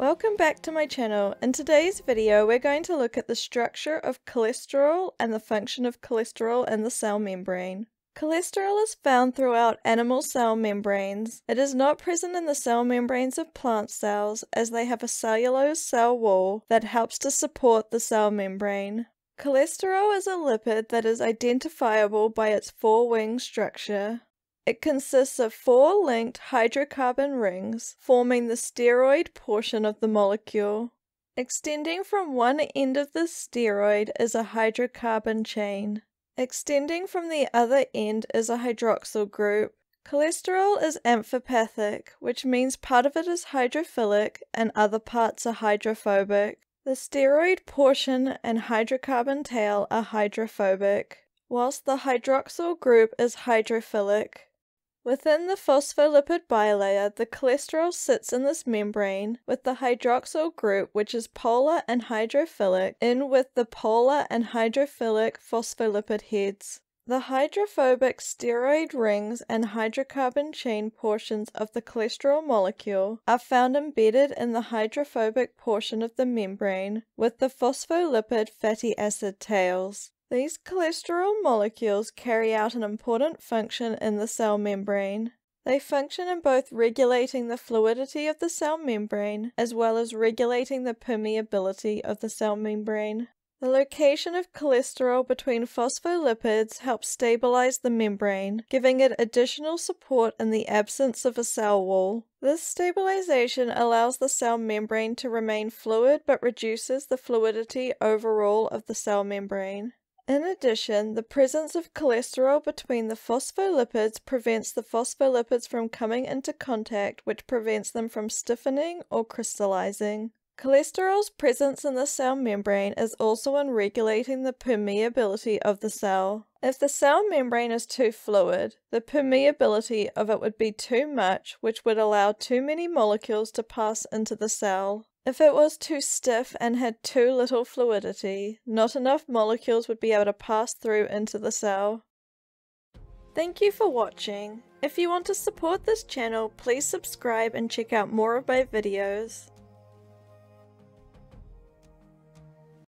Welcome back to my channel. In today's video we're going to look at the structure of cholesterol and the function of cholesterol in the cell membrane. Cholesterol is found throughout animal cell membranes. It is not present in the cell membranes of plant cells as they have a cellulose cell wall that helps to support the cell membrane. Cholesterol is a lipid that is identifiable by its four-wing structure. It consists of four linked hydrocarbon rings, forming the steroid portion of the molecule. Extending from one end of the steroid is a hydrocarbon chain. Extending from the other end is a hydroxyl group. Cholesterol is amphipathic, which means part of it is hydrophilic and other parts are hydrophobic. The steroid portion and hydrocarbon tail are hydrophobic, whilst the hydroxyl group is hydrophilic. Within the phospholipid bilayer, the cholesterol sits in this membrane with the hydroxyl group, which is polar and hydrophilic, in with the polar and hydrophilic phospholipid heads. The hydrophobic steroid rings and hydrocarbon chain portions of the cholesterol molecule are found embedded in the hydrophobic portion of the membrane with the phospholipid fatty acid tails. These cholesterol molecules carry out an important function in the cell membrane. They function in both regulating the fluidity of the cell membrane as well as regulating the permeability of the cell membrane. The location of cholesterol between phospholipids helps stabilize the membrane, giving it additional support in the absence of a cell wall. This stabilization allows the cell membrane to remain fluid but reduces the fluidity overall of the cell membrane. In addition, the presence of cholesterol between the phospholipids prevents the phospholipids from coming into contact, which prevents them from stiffening or crystallizing. Cholesterol's presence in the cell membrane is also in regulating the permeability of the cell. If the cell membrane is too fluid, the permeability of it would be too much, which would allow too many molecules to pass into the cell. If it was too stiff and had too little fluidity, not enough molecules would be able to pass through into the cell. Thank you for watching. If you want to support this channel, please subscribe and check out more of my videos.